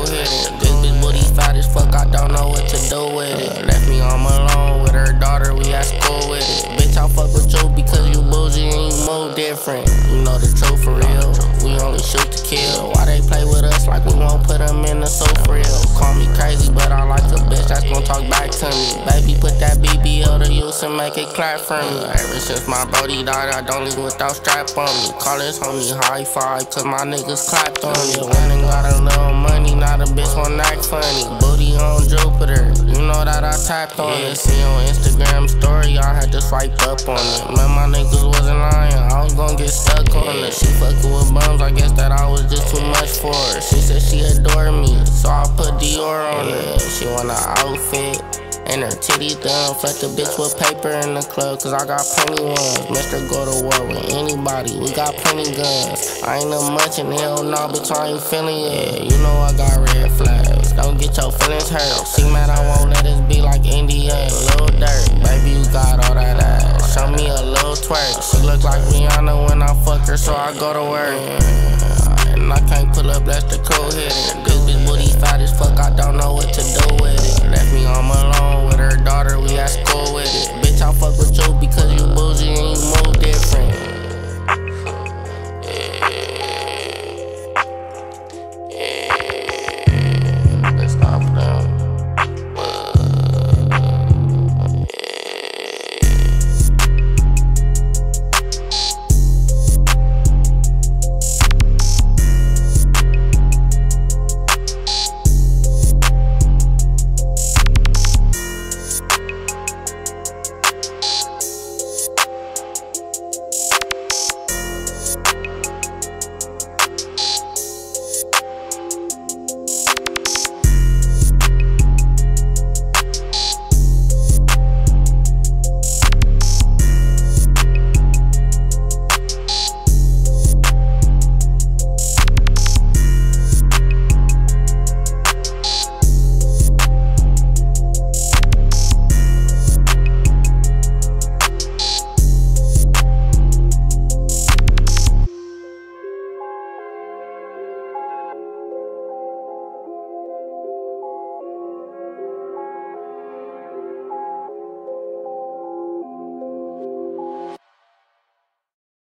cold headed. This bitch booty fat as fuck, I don't know what to do with it. Left me home alone with her daughter, we at school with it. Bitch, I fuck with you because you bougie and you move different. You know the truth for real, we only shoot to kill. Why they play with us like we won't put them in the soup for real? Call me crazy, but I like a bitch that's gon' talk back to me. Baby, put that BBL to use and make it clap for me. Ever since my brody died, I don't leave without strap on me. Call his homie high five, cause my niggas clapped on me. When I got a little money, now the bitch won't act funny. Booty on Jupiter, you know that I tapped on it. See on Instagram story, I had to swipe up on it. Man, my niggas wasn't lying, I was gon' get stuck on it. She fucking with bums, I guess that I was just too much for her. She said she adored me, so I put Dior on it. She want an outfit and her titties done. Fuck the bitch with paper in the club, cause I got plenty ones. Mr. Go to war with anybody, we got plenty guns. I ain't no much in hell, no, bitch, I ain't feeling it. You know I got red flags, don't get your feelings hurt. See, man, I won't let this be like India and Lil Durk. Baby, you got all that ass, show me a little twerk. She look like Rihanna when I fuck her, so I go to work. And I can't pull up, that's the cool headed. This bitch booty fat as fuck, I don't know what to do with it. Left me home alone with her daughter, we at school with it. Bitch, I fuck with you because